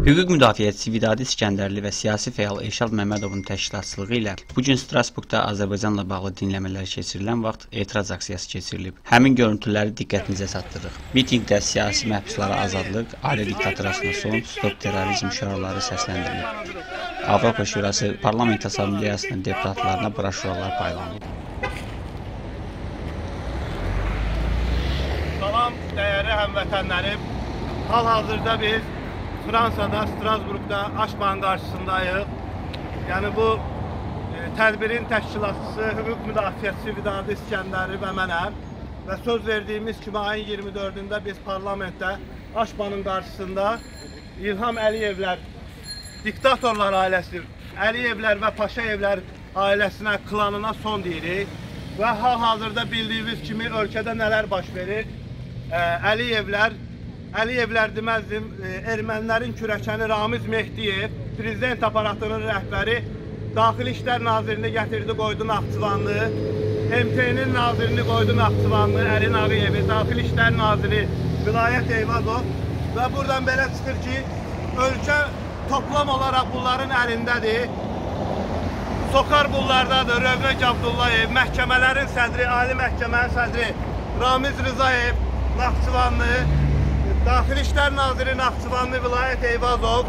Hüquq müdafiəçisi Vidadi İskəndərli və siyasi fəal Elşad Məmmədovun təşkilatçılığı ilə bugün Strasburqda Azərbaycanla bağlı dinləmələr keçirilən vaxt etiraz aksiyası keçirilib. Həmin görüntüləri diqqətinizə çatdırırıq. Mitinqdə siyasi məhbuslara azadlıq, ailə diktaturasına son, stop terrorizm şüarları səsləndirilib. Avropa Şurası Parlament Assambleyasının deputatlarına broşuralar paylanıb. Salam dəyərli həmvətənlərim. Hal-hazırda biz Fransada, Strasburqda Aşbanın qarşısındayıq. Yəni bu tədbirin təşkilatçısı, hüquq müdafiəçisi Vidadi İskəndəri və mənəm. Və söz verdiyimiz kimi ayın 24-də biz parlamentdə Aşbanın qarşısında İlham Əliyevlər, diktatorlar ailəsi, Əliyevlər və Paşayevlər ailəsinə, klanına son deyirik. Və hal-hazırda bildiyimiz kimi ölkədə nələr baş verir? Əliyevlər deməzdim, ermənilərin kürəkəni Ramiz Mehdiyev, prezident aparatının rəhbəri, Daxili İşlər Nazirini gətirdi, qoydu Naxçıvanlı, MT-nin nazirini qoydu Naxçıvanlı, Əli Nağıyevi, Daxili İşlər Naziri Vilayət Eyvazov və buradan belə çıxır ki, ölkə toplam olaraq bunların əlindədir. Sokar bunlardadır, Rövnək Abdullayev, məhkəmələrin sədri, Ali Məhkəmənin sədri Ramiz Rızayev, Naxçıvanlı, Daxili İşlər Naziri Naxçıvanlı Vilayət Eyvazov,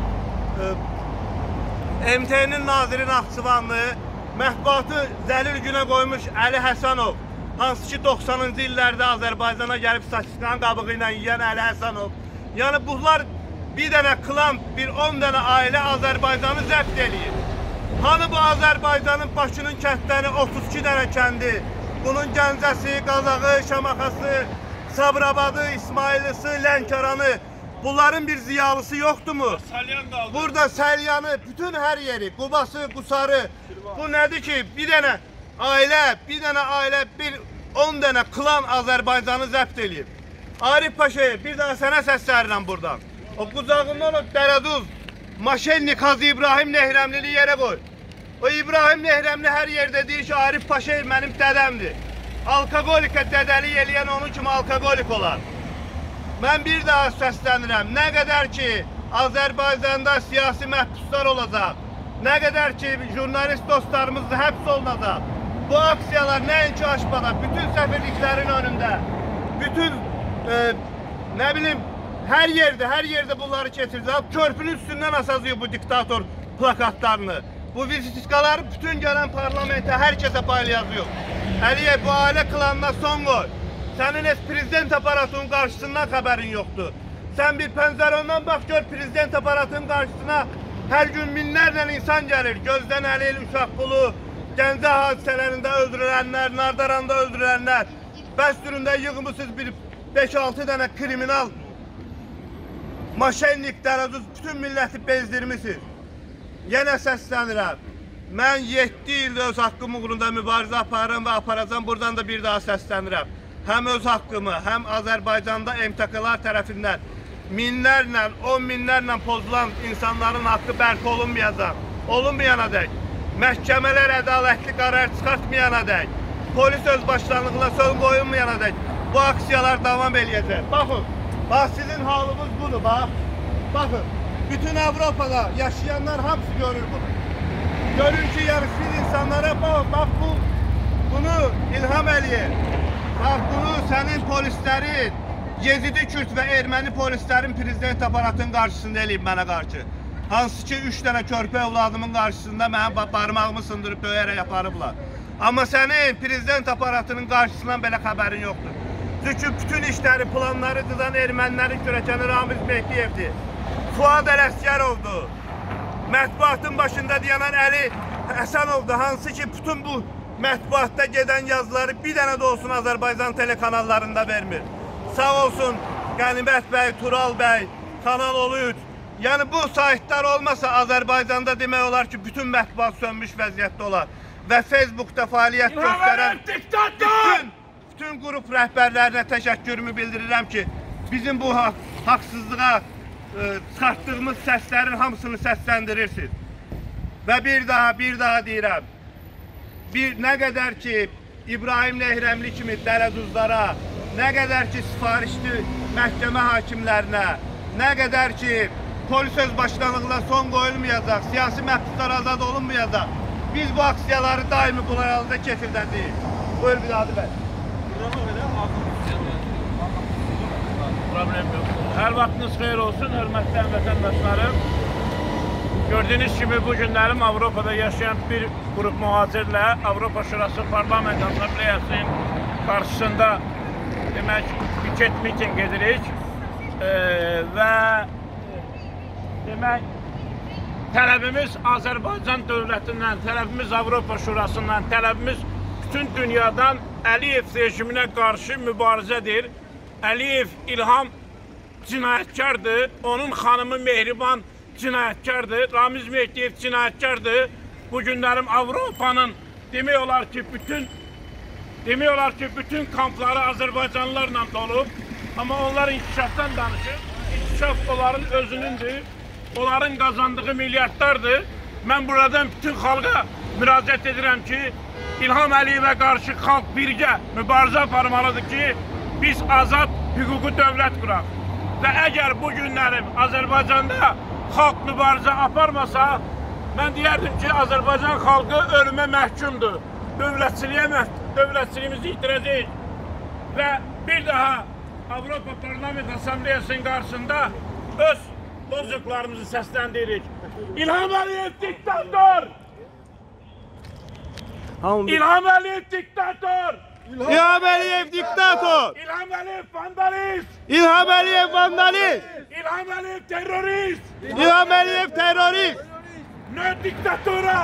MT-nin naziri Naxçıvanlı, mətbuatı zəlil günə qoymuş Əli Həsənov, hansı ki 90-cı illərdə Azərbaycana gəlib statistikanın qabığı ilə yiyən Əli Həsənov. Yəni bunlar bir dənə klan, bir 10 dənə ailə Azərbaycanı zəbt eləyir. Hani bu Azərbaycanın Bakının kəndləri 32 dənə kəndi, bunun Gəncəsi, Qazağı, Şamaxası, Sabrabadı, İsmailisi, Lənkəranı, bunların bir ziyalısı yoktu mu? Burada Səlyanı, bütün her yeri, Qubası, Qusarı, bu nədir ki? Bir dənə ailə, bir 10 dənə klan Azərbaycanı zəbt eləyib. Arif Paşayev, bir daha sənə səslərirəm buradan. O qucağından o Dərəduz, Maşennik, Hacı İbrahim Nehrəmlini yerə qoy. O İbrahim Nehrəmli hər yerdə deyir ki, Arif Paşayev mənim dədəmdir. Alkogolikə dədəlik eləyən onun kimi alkogolik olar. Mən bir daha səslənirəm. Nə qədər ki, Azərbaycanda siyasi məhbuslar olacaq, nə qədər ki, jurnalist dostlarımız da həbs olunacaq, bu aksiyalar nəinki Aşbada, bütün səfirliklərin önündə, bütün, nə bilim, hər yerdə bunları keçirəcək. Körpünün üstündən asacaq bu diktator plakatlarını. Bu vizitikaları bütün gələn parlamentə, hər kəsə paylayacaq. Əliyev, bu ailə klanına son qoy. Sənin heç prezident aparatının qarşısından xəbərin yoxdur. Sən bir pəncərəndən bax gör, prezident aparatının qarşısına hər gün minlərlə insan gəlir. Gözdən Əlil, Uşaqqulu, Gəncə hadisələrində öldürülənlər, Nardaranda öldürülənlər. Bəstüründə yığmışsınız bir 5-6 dənə kriminal, Maşennik, Dərəduz, bütün milləti bezdirmişsiniz. Yenə səslənirəm. Mən 7 ildə öz haqqım uğrunda mübarizə aparırım və aparacam. Buradan da bir daha səslənirəm. Həm öz haqqımı, həm Azərbaycanda MTK-lar tərəfindən minlərlə, 10 minlərlə pozulan insanların haqqı bərpa olunmayacaq. Olunmayana dək, məhkəmələr ədalətli qərar çıxartmayana dək, polis öz başlanğına son qoyulmayana dək, bu aksiyalar davam eləyəcək. Baxın, bax sizin halınız budur, bax. Baxın, bütün Avropada yaşayanlar hamısı görür bunu. Görün ki, yarışsız insanlara bax bunu İlham Əliyev, bax bunu sənin polislərin, Yezidi Kürt və erməni polislərin prezident aparatının qarşısında eləyib mənə qarşı. Hansı ki 3 dənə körpə evladımın qarşısında mənim parmağımı sındırıb döyərək aparıblar. Amma sənin prezident aparatının qarşısından belə xəbərin yoxdur. Çünki bütün işləri, planları düzən ermənilərin kürəkəni Ramiz Mehdiyevdir. Fuad Ələsgərovdur. Mətbuatın başında dayanan Əli Həsənovdur. Hansı ki bütün bu mətbuatda gedən yazıları bir dənə də olsun Azərbaycan telekanallarında vermir. Sağ olsun Qənimət bəy, Tural bəy, Kanal 13. Yəni bu saytlar olmasa Azərbaycanda demək olar ki bütün mətbuat sönmüş vəziyyətdə olar. Və Facebookda fəaliyyət göstərən bütün qrup rəhbərlərinə təşəkkürümü bildirirəm ki, bizim bu haqsızlığa çıxartdığımız səslərin hamısını səsləndirirsiniz. Və bir daha deyirəm, nə qədər ki İbrahim Nehrəmli kimi Dərəduzlara, nə qədər ki sifarişli məhkəmə hakimlərinə, nə qədər ki polis öz başkanlığına son qoyulmayacaq, siyasi məhbuslar azad olunmayacaq. Biz bu aksiyaları daimi bunlar halında keçirdəcəyik. Buyur Binali bəy. Problem yok. Her vaktiniz hayır olsun, hürmetli vətəndaşlarım. Gördüğünüz gibi bu günlerim Avrupa'da yaşayan bir grup muhacirle Avrupa Şurası Parlament Asambleyasının karşısında demek piket miting edirik ve demek talebimiz Azerbaycan devletinden, talebimiz Avrupa Şurasından, talebimiz bütün dünyadan Əliyev rejimine karşı mübarizədir. Əliyev İlham cinayətkardır, onun xanımı Mehriban cinayətkardır, Ramiz Mehdiyev cinayətkardır. Bu günlərim Avropanın demək olar ki bütün kampları Azərbaycanlılarla dolub. Amma onlar inkişafdan danışır. İnkişaf onların özünündür. Onların kazandığı milyardlardır. Ben buradan bütün xalqa müraciət edirəm ki, İlham Əliyevə qarşı xalq birgə mübarizə aparmalıdır ki, biz azad hüquqi dövlət quraq. Və əgər bu günlərim Azərbaycanda xalq mübarizə aparmasa, mən deyərdim ki, Azərbaycan xalqı ölümə məhkumdur. Dövlətçiliyimizi itirəcəyik. Və bir daha Avropa Parlament Asambleyasının qarşısında öz lozuklarımızı səsləndirik. İlham Əliyev diktator! İlham Əliyev diktator! İlham Əliyev diktator! İlham Əliyev vandalist! İlham Əliyev vandalist! İlham Əliyev terörist! İlham Əliyev terörist! Ne diktatora!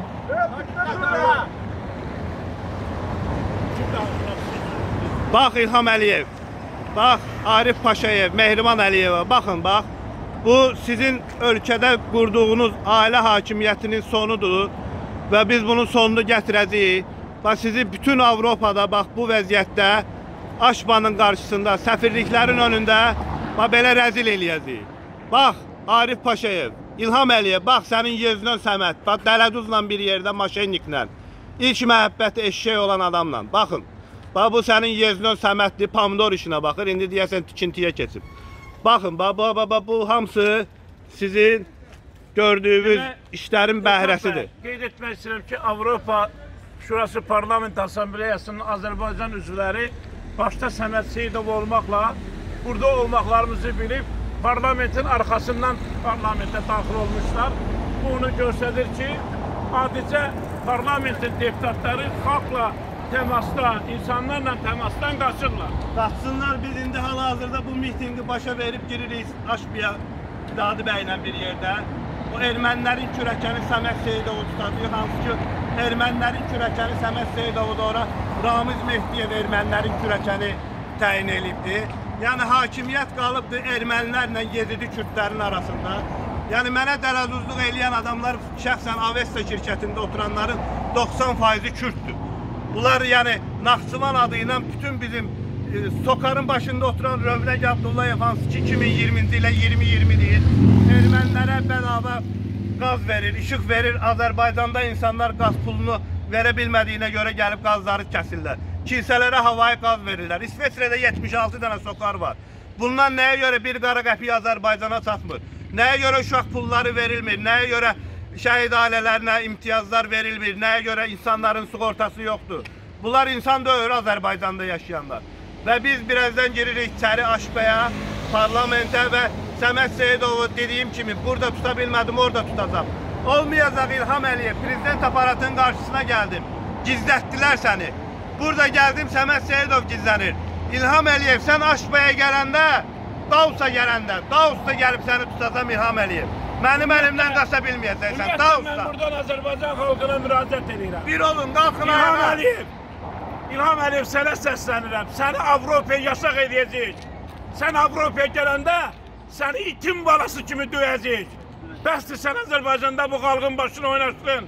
Bax İlham Əliyev, bax Arif Paşayev, Mehriban Əliyeva, baxın bax. Bu sizin ölkədə qurduğunuz ailə hakimiyyətinin sonudur və biz bunun sonunu gətirəcəyik. Bax sizi bütün Avropada bax bu vəziyyətdə Aşbanın qarşısında, səfirliklərin önündə bax belə rəzil eləyəcəyik. Bax Arif Paşayev, İlham Əliyev, bax sənin Yeznön Səməd, bax Dələduzla bir yerdə maşenliklə, ilk məhəbbəti eşşək olan adamla, baxın. Bax bu sənin Yeznön Səmədli pomidor işinə baxır, indi deyəsən tikintiyə keçib. Baxın, bu hamısı sizin gördüyünüz işlərin bəhrəsidir. Qeyd etmək istəyirəm ki, Avropa Şurası Parlament Asambleyasının Azərbaycan üzvləri başta Səməd Seyidov olmaqla burada olmaqlarımızı bilib parlamentin arkasından parlamente daxil olmuşlar. Bu onu göstərir ki, adicə parlamentin deputatları xalqla temasda, insanlarla temasdan qaçırlar. Qaçsınlar, biz indi hal-hazırda bu mitingi başa verib giririk Aşbiya Dadi bəylə bir yerdə. O ermənilərin kürəkəni Səməd Seyidovu tutacaq, hansı ki ermənilərin kürəkəni Səməd Seyidovu da ora Ramiz Mehdiyev ermənilərin kürəkəni təyin edibdir. Yəni hakimiyyət qalıbdır ermənilərlə Yezidi Kürdlərin arasında. Yəni mənə dələduzluq eləyən adamlar şəxsən Avesta şirkətində oturanların 90%-i Kürddür. Bunlar yəni Naxçıvan adı ilə bütün bizim Sokarın başında oturan Rövnəq Abdullayev hansı ki 2020-ci ilə 2020 deyil. Ermənilərə bedava qaz verir, işıq verir. Azərbaycanda insanlar qaz pulunu verə bilmədiyinə görə gəlib qazları kəsirlər. Kilsələrə havayı qaz verirlər. İsveçrədə 76 dənə sokar var. Bundan nəyə görə bir qara qəpiy Azərbaycana çatmır? Nəyə görə uşaq pulları verilmir? Nəyə görə şəhid ailələrinə imtiyazlar verilmir? Nəyə görə insanların sığortası yoxdur? Bunlar insan deyil Azərbaycanda yaşayanlar. Və biz birazdan giririk içəri Aşbəyə, parlamentə və Səməd Seyidovu dediyim kimi burada tuta bilmədim, orada tutacam. Olmayacaq İlham Əliyev, prezident aparatının qarşısına gəldim. Gizlətdilər səni. Burada gəldim, Səməd Seyidov gizlənir. İlham Əliyev, sən Aşbəyə gələndə, Davus'a gələndə, Davus'da gəlib səni tutacam İlham Əliyev. Mənim əlimdən qaça bilməyəcəksən, Davus'da. Mən buradan Azərbaycan xalqına müraciət edirəm. Bir olun, qalxın İlham ayağa. Əliyev, İlham Əliyev sənə səslənirəm. Səni Avropaya yasaq edəcəyik. Sən Avropaya gələndə səni itin balası kimi döyəcəyik. Bəsdir sən Azərbaycanda bu xalqın başına oynaşdın.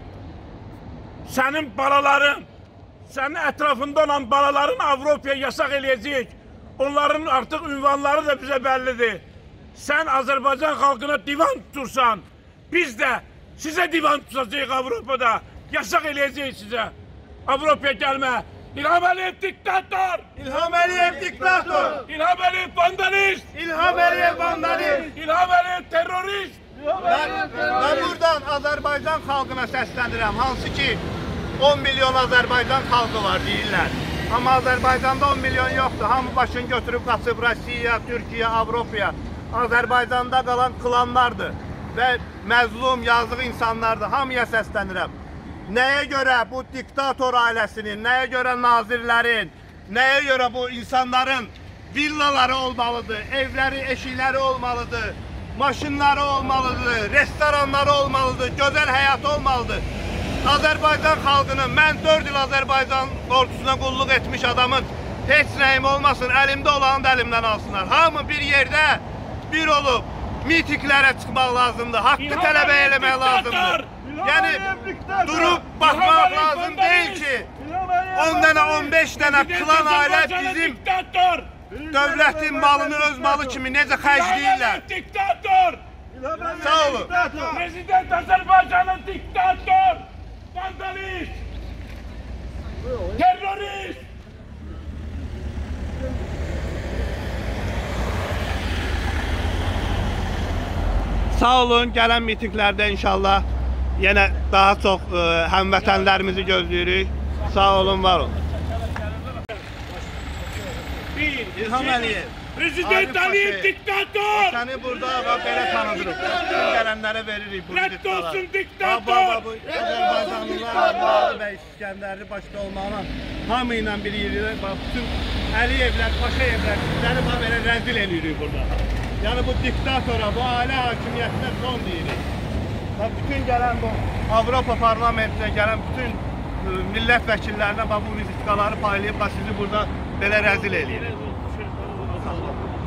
Sənin balaların, sənin ətrafında olan balaların Avropaya yasaq edəcəyik. Onların artıq ünvanları da bizə bəllidir. Sən Azərbaycan xalqına divan tutursan, biz də sizə divan tutacağıq Avropada. Yasaq edəcəyik sizə. Avropaya gəlmə. İlham Əliyev diktator! İlham Əliyev diktator. İlham Əliyev vandalist. İlham Əliyev vandalist. İlham Əliyev terörist. Ben buradan Azərbaycan xalqına səslənirəm. Hansı ki 10 milyon Azərbaycan xalqı var deyirlər. Amma Azərbaycanda 10 milyon yoxdur. Hamı başını götürüb qaçıb Rusiya, Türkiyə, Avropaya. Azərbaycanda qalan klanlardır və məzlum, yazıq insanlardır. Hamıya səslənirəm. Nəyə görə bu diktator ailəsinin, nəyə görə nazirlərin, nəyə görə bu insanların villaları olmalıdır, evləri, eşikləri olmalıdır, maşınları olmalıdır, restoranları olmalıdır, gözəl həyat olmalıdır. Azərbaycan xalqının, mən 4 il Azərbaycan ordusuna qulluq etmiş adamın heç nəyim olmasın, əlimdə olanı da əlimdən alsınlar. Hamı bir yerdə bir olub mitinglərə çıxmaq lazımdır, haqqı tələbə eləmək lazımdır. Yəni durub baxmaq lazım deyil ki, 10 dənə, 15 dənə klan ailə bizim dövlətin malını öz malı kimi necə xərcləyirlər. Diktator. Sağ olun. Prezident Azərbaycanın diktator. Vandalist. Terörist. Sağ olun, gələn mitinglərdə inşallah yenə daha çox həmvətənlərimizi gözləyirik. Sağ olun, var olun. İlham Əliyev. Prezident Əliyev diktator. Səni burada belə tanıdırıq. Bütün gələnlərə veririk bu Rədd olsun diktator. Azərbaycanlılar, Bağlı bəy İskəndərli başda olmaqla hamı ilə bir yeririk. Bütün Əliyevlər, Paşayevlər sizləri belə rəzil edirik burada. Yəni bu diktatora, bu ailə hakimiyyətinə son deyirik. Bütün gələn bu Avropa parlamentinə gələn bütün millət vəkillərinə bu vizitkaları paylayıb sizi burada belə rəzil edirik.